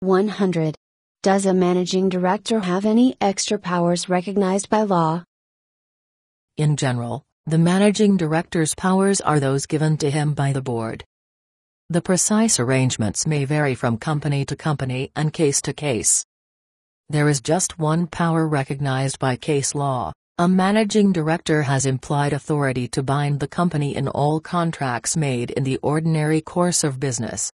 100. Does a managing director have any extra powers recognized by law? In general, the managing director's powers are those given to him by the board. The precise arrangements may vary from company to company and case to case. There is just one power recognized by case law. A managing director has implied authority to bind the company in all contracts made in the ordinary course of business.